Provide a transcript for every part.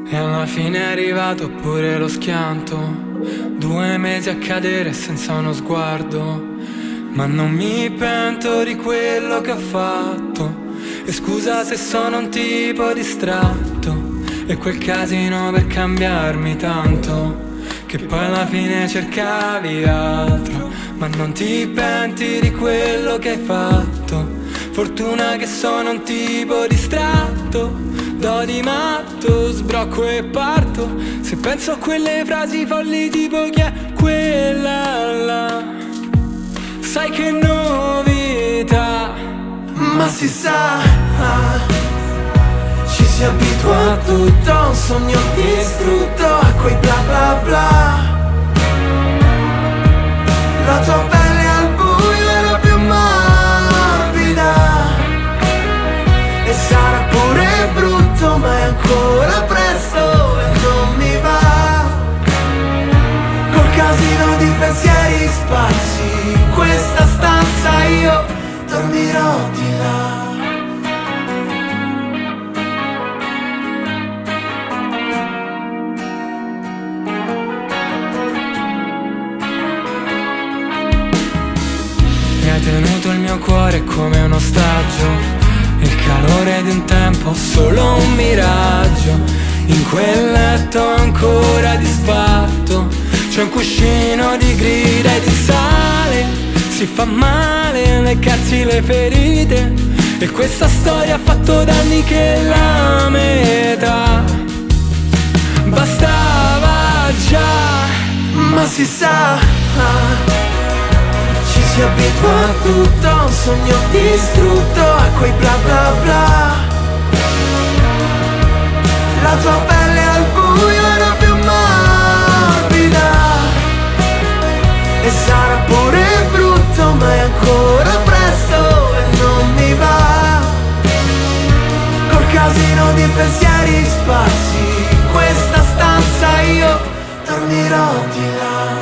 E alla fine è arrivato pure lo schianto, 2 mesi a cadere senza uno sguardo. Ma non mi pento di quello che ho fatto, e scusa se sono un tipo distratto, e quel casino per cambiarmi tanto, che poi alla fine cercavi altro. Ma non ti penti di quello che hai fatto, fortuna che sono un tipo distratto, do di matto, sbrocco e parto. Se penso a quelle frasi folli tipo chi è quella là, sai che novità. Ma si sa, ci si abitua a tutto, a un sogno distrutto, a quei bla bla bla. La tua pelle al buio era più morbida, e sarà pure brutto, ma è ancora presto e non mi va. Col casino di pensieri sparsi in questa stanza io dormirò di là. Mi hai tenuto il mio cuore come un ostaggio, il calore di un tempo solo un miraggio. In quel letto ancora disfatto c'è un cuscino di grida e di sale. Si fa male leccarsi le ferite, e questa storia ha fatto danni che la metà bastava già. Ma si sa, ci si abitua a tutto, a un sogno distrutto, a quei bla bla bla. La tua pelle al buio era più morbida, e sarà pure brutto, ma è ancora presto e non mi va. Col casino di pensieri sparsi in questa stanza io dormirò di là.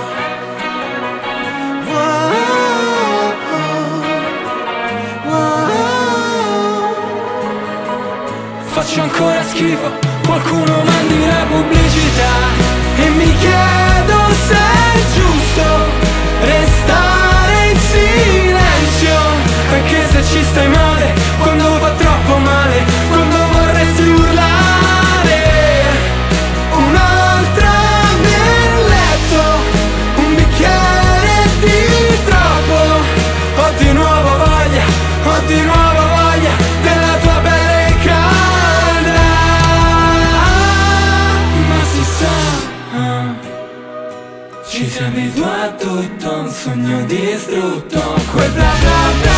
Faccio ancora schifo, qualcuno mandi la pubblicità, e mi chiedo se è giusto restare in silenzio, anche se ci stai male, quando fa troppo male, quando vorresti urlare. Un'altra nel letto, un bicchiere di troppo, ho di nuovo voglia, ho di nuovo voglia della tua pelle calda. Ma si sa, ci si abitua a tutto, un sogno distrutto, quel bla bla bla.